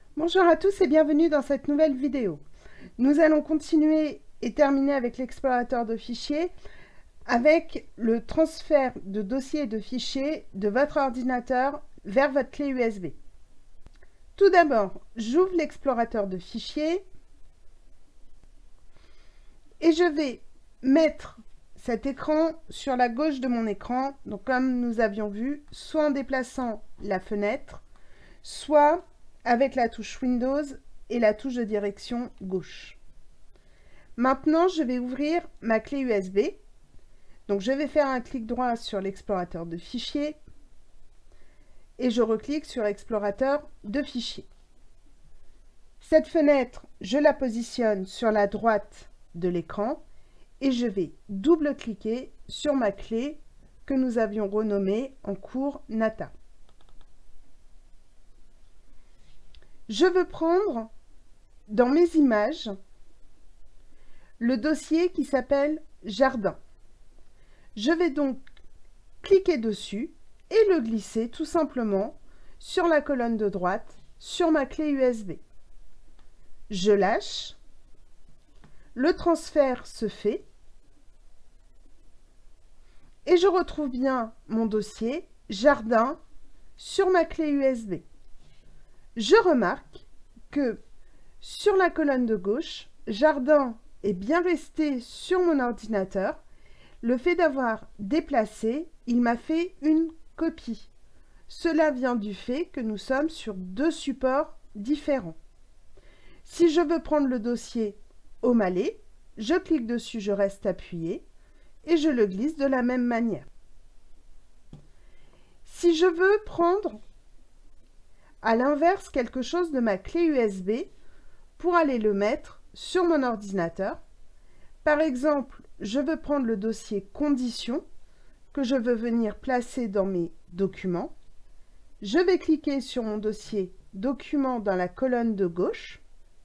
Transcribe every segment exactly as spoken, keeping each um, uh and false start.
Bonjour à tous et bienvenue dans cette nouvelle vidéo. Nous allons continuer et terminer avec l'explorateur de fichiers avec le transfert de dossiers et de fichiers de votre ordinateur vers votre clé U S B. Tout d'abord, j'ouvre l'explorateur de fichiers et je vais mettre cet écran sur la gauche de mon écran, donc comme nous avions vu, soit en déplaçant la fenêtre, soit avec la touche Windows et la touche de direction gauche. Maintenant, je vais ouvrir ma clé U S B. Donc, je vais faire un clic droit sur l'explorateur de fichiers et je reclique sur l'explorateur de fichiers. Cette fenêtre, je la positionne sur la droite de l'écran et je vais double-cliquer sur ma clé que nous avions renommée en cours Nata. Je veux prendre dans mes images le dossier qui s'appelle Jardin. Je vais donc cliquer dessus et le glisser tout simplement sur la colonne de droite sur ma clé U S B. Je lâche, le transfert se fait et je retrouve bien mon dossier Jardin sur ma clé U S B. Je remarque que sur la colonne de gauche, Jardin est bien resté sur mon ordinateur. Le fait d'avoir déplacé, il m'a fait une copie. Cela vient du fait que nous sommes sur deux supports différents. Si je veux prendre le dossier au mallet, je clique dessus, je reste appuyé et je le glisse de la même manière. Si je veux prendre à l'inverse quelque chose de ma clé U S B pour aller le mettre sur mon ordinateur. Par exemple, je veux prendre le dossier conditions que je veux venir placer dans mes documents. Je vais cliquer sur mon dossier documents dans la colonne de gauche.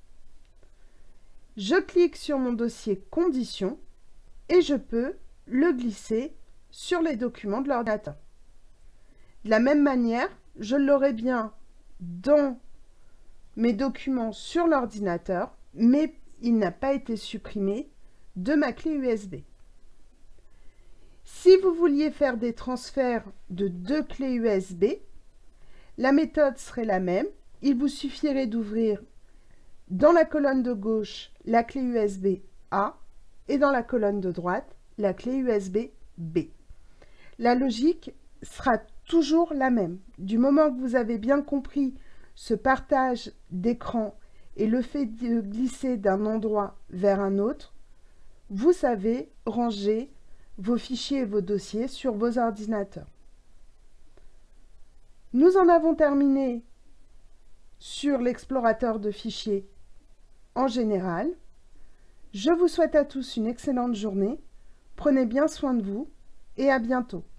Je clique sur mon dossier conditions et je peux le glisser sur les documents de l'ordinateur. De la même manière, je l'aurai bien dans mes documents sur l'ordinateur, mais il n'a pas été supprimé de ma clé U S B. Si vous vouliez faire des transferts de deux clés U S B, la méthode serait la même. Il vous suffirait d'ouvrir dans la colonne de gauche la clé U S B A et dans la colonne de droite la clé U S B B. La logique sera toujours la même. Du moment que vous avez bien compris ce partage d'écran et le fait de glisser d'un endroit vers un autre, vous savez ranger vos fichiers et vos dossiers sur vos ordinateurs. Nous en avons terminé sur l'explorateur de fichiers en général. Je vous souhaite à tous une excellente journée. Prenez bien soin de vous et à bientôt.